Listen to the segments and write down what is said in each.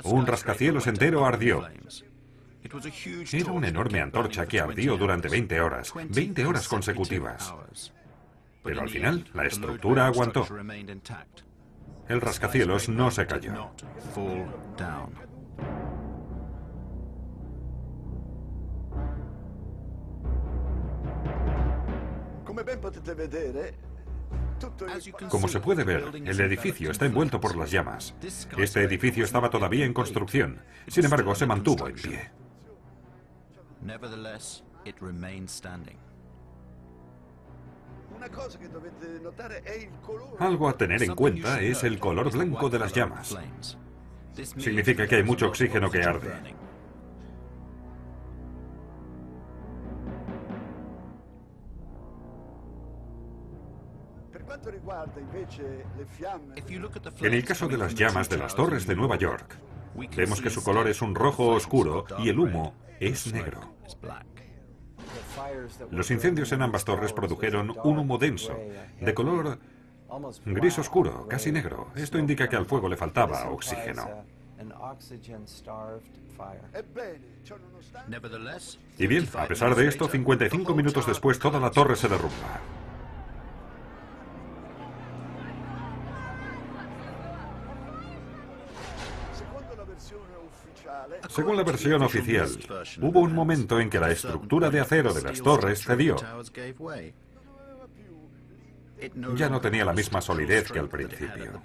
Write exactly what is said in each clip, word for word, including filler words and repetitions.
Un rascacielos entero ardió. Era una enorme antorcha que ardió durante veinte horas, veinte horas consecutivas. Pero al final, la estructura aguantó. El rascacielos no se cayó. Como se puede ver, el edificio está envuelto por las llamas. Este edificio estaba todavía en construcción. Sin embargo, se mantuvo en pie. Algo a tener en cuenta es el color blanco de las llamas. Significa que hay mucho oxígeno que arde. En el caso de las llamas de las torres de Nueva York, vemos que su color es un rojo oscuro y el humo es negro. Los incendios en ambas torres produjeron un humo denso, de color gris oscuro, casi negro. Esto indica que al fuego le faltaba oxígeno. Y bien, a pesar de esto, cincuenta y cinco minutos después, toda la torre se derrumba. Según la versión oficial, hubo un momento en que la estructura de acero de las torres cedió. Ya no tenía la misma solidez que al principio.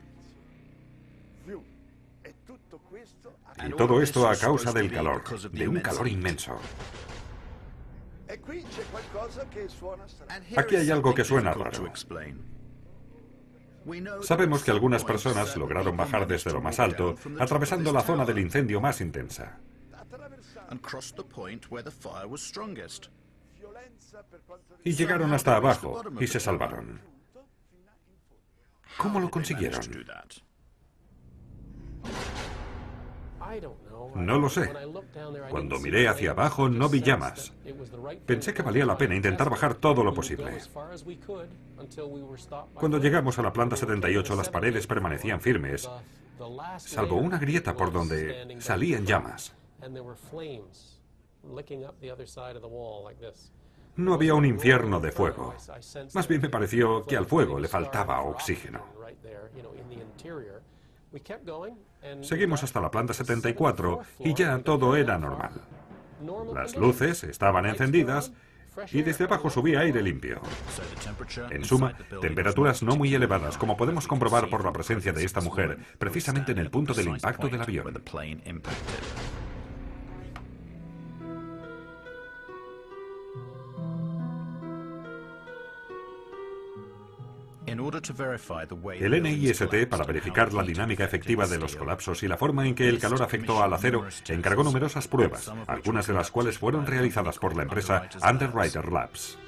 Y todo esto a causa del calor, de un calor inmenso. Aquí hay algo que suena raro. Sabemos que algunas personas lograron bajar desde lo más alto, atravesando la zona del incendio más intensa. Y llegaron hasta abajo y se salvaron. ¿Cómo lo consiguieron? No lo sé. Cuando miré hacia abajo no vi llamas. Pensé que valía la pena intentar bajar todo lo posible. Cuando llegamos a la planta setenta y ocho, las paredes permanecían firmes, salvo una grieta por donde salían llamas. No había un infierno de fuego. Más bien me pareció que al fuego le faltaba oxígeno. Seguimos hasta la planta setenta y cuatro y ya todo era normal. Las luces estaban encendidas y desde abajo subía aire limpio. En suma, temperaturas no muy elevadas, como podemos comprobar por la presencia de esta mujer, precisamente en el punto del impacto del avión. El N I S T, para verificar la dinámica efectiva de los colapsos y la forma en que el calor afectó al acero, encargó numerosas pruebas, algunas de las cuales fueron realizadas por la empresa Underwriter Labs.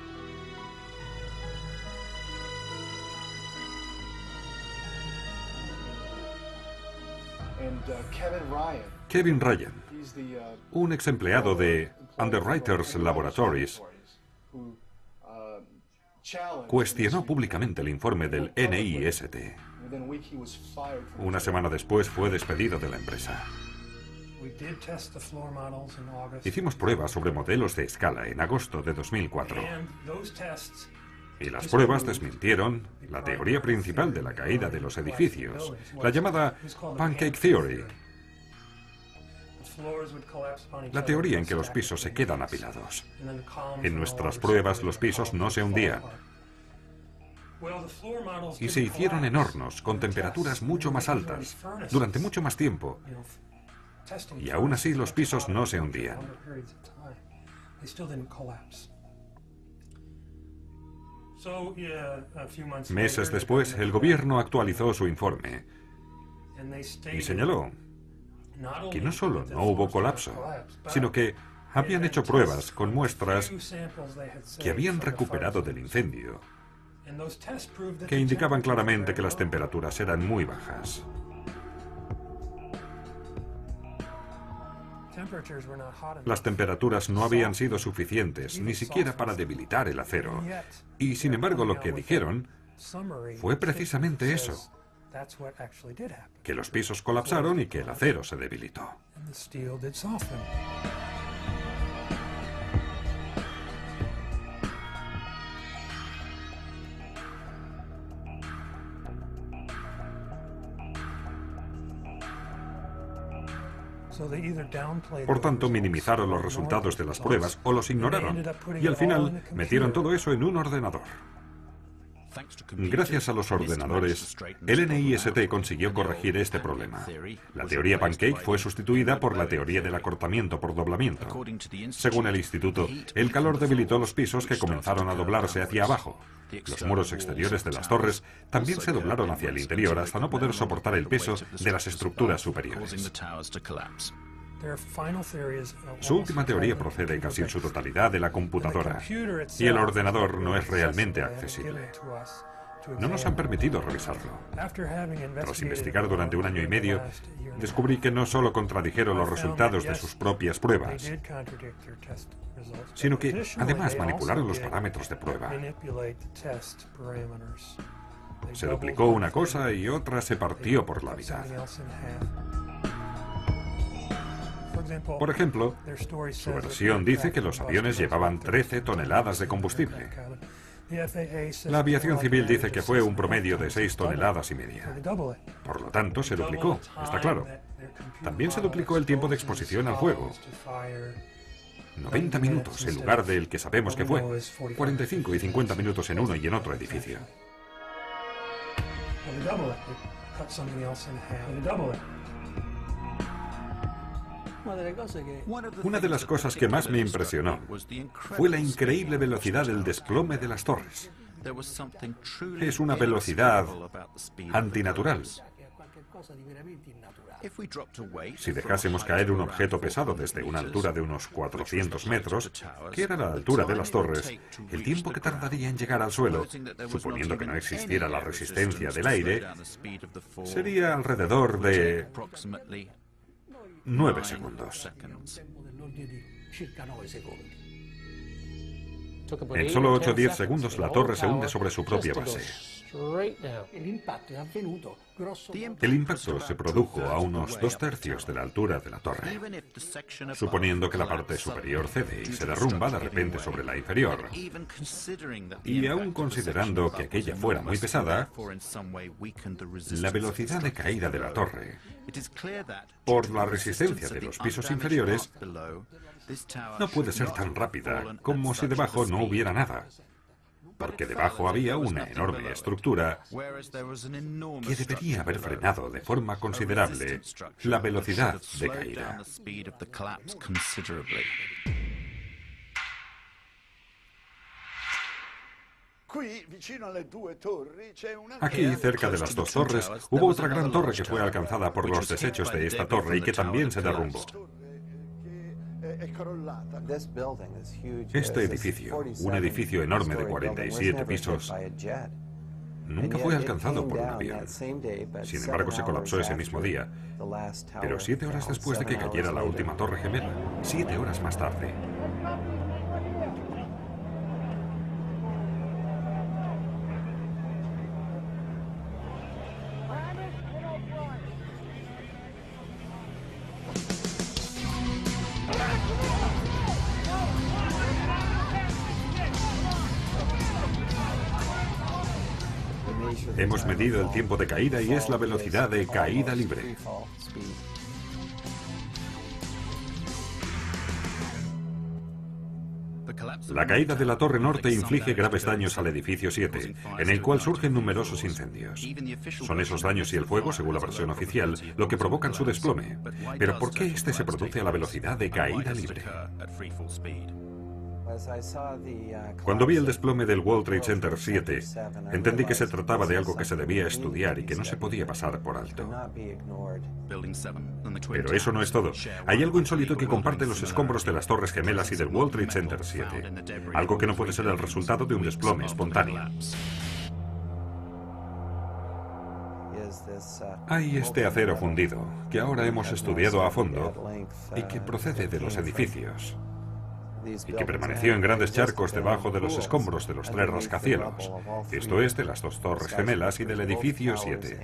Kevin Ryan, un ex empleado de Underwriters Laboratories, cuestionó públicamente el informe del N I S T. Una semana después fue despedido de la empresa. Hicimos pruebas sobre modelos de escala en agosto de dos mil cuatro. Y las pruebas desmintieron la teoría principal de la caída de los edificios, la llamada Pancake Theory. La teoría en que los pisos se quedan apilados. En nuestras pruebas los pisos no se hundían. Y se hicieron en hornos con temperaturas mucho más altas, durante mucho más tiempo. Y aún así los pisos no se hundían. Meses después, el gobierno actualizó su informe y señaló que no solo no hubo colapso, sino que habían hecho pruebas con muestras que habían recuperado del incendio, que indicaban claramente que las temperaturas eran muy bajas. Las temperaturas no habían sido suficientes, ni siquiera para debilitar el acero. Y sin embargo, lo que dijeron fue precisamente eso. que los pisos colapsaron y que el acero se debilitó. Por tanto, minimizaron los resultados de las pruebas o los ignoraron, y al final metieron todo eso en un ordenador. Gracias a los ordenadores, el N I S T consiguió corregir este problema. La teoría pancake fue sustituida por la teoría del acortamiento por doblamiento. Según el instituto, el calor debilitó los pisos que comenzaron a doblarse hacia abajo. Los muros exteriores de las torres también se doblaron hacia el interior hasta no poder soportar el peso de las estructuras superiores. Su última teoría procede casi en su totalidad de la computadora, y el ordenador no es realmente accesible. No nos han permitido revisarlo. Tras investigar durante un año y medio, descubrí que no solo contradijeron los resultados de sus propias pruebas, sino que además manipularon los parámetros de prueba. Se duplicó una cosa y otra se partió por la mitad. Por ejemplo, su versión dice que los aviones llevaban trece toneladas de combustible. La aviación civil dice que fue un promedio de seis toneladas y media. Por lo tanto, se duplicó, está claro. También se duplicó el tiempo de exposición al fuego. noventa minutos en lugar del que sabemos que fue. cuarenta y cinco y cincuenta minutos en uno y en otro edificio. Una de las cosas que más me impresionó fue la increíble velocidad del desplome de las torres. Es una velocidad antinatural. Si dejásemos caer un objeto pesado desde una altura de unos cuatrocientos metros, que era la altura de las torres, el tiempo que tardaría en llegar al suelo, suponiendo que no existiera la resistencia del aire, sería alrededor de nueve segundos. En solo ocho o diez segundos la torre se hunde sobre su propia base. El impacto se produjo a unos dos tercios de la altura de la torre. Suponiendo que la parte superior cede y se derrumba de repente sobre la inferior, y aún considerando que aquella fuera muy pesada, la velocidad de caída de la torre, por la resistencia de los pisos inferiores, no puede ser tan rápida como si debajo no hubiera nada, porque debajo había una enorme estructura que debería haber frenado de forma considerable la velocidad de caída. Aquí, cerca de las dos torres, hubo otra gran torre que fue alcanzada por los desechos de esta torre y que también se derrumbó. Este edificio, un edificio enorme de cuarenta y siete pisos, nunca fue alcanzado por un avión. Sin embargo, se colapsó ese mismo día, pero siete horas después de que cayera la última torre gemela, siete horas más tarde. Hemos medido el tiempo de caída y es la velocidad de caída libre. La caída de la Torre Norte inflige graves daños al edificio siete, en el cual surgen numerosos incendios. Son esos daños y el fuego, según la versión oficial, lo que provocan su desplome. Pero ¿por qué este se produce a la velocidad de caída libre? Cuando vi el desplome del World Trade Center siete, entendí que se trataba de algo que se debía estudiar y que no se podía pasar por alto. Pero eso no es todo. Hay algo insólito que comparte los escombros de las Torres Gemelas y del World Trade Center siete. Algo que no puede ser el resultado de un desplome espontáneo. Hay este acero fundido, que ahora hemos estudiado a fondo y que procede de los edificios. y que permaneció en grandes charcos debajo de los escombros de los tres rascacielos, esto es, de las dos torres gemelas y del edificio siete.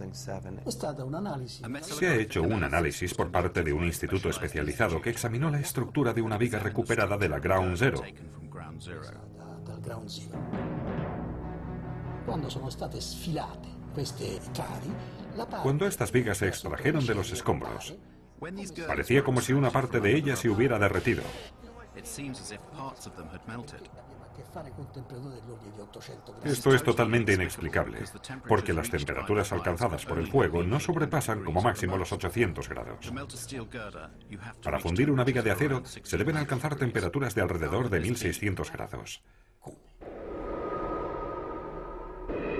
Se ha hecho un análisis por parte de un instituto especializado que examinó la estructura de una viga recuperada de la Ground Zero. Cuando estas vigas se extrajeron de los escombros, parecía como si una parte de ellas se hubiera derretido. Esto es totalmente inexplicable, porque las temperaturas alcanzadas por el fuego no sobrepasan como máximo los ochocientos grados. Para fundir una viga de acero se deben alcanzar temperaturas de alrededor de mil seiscientos grados.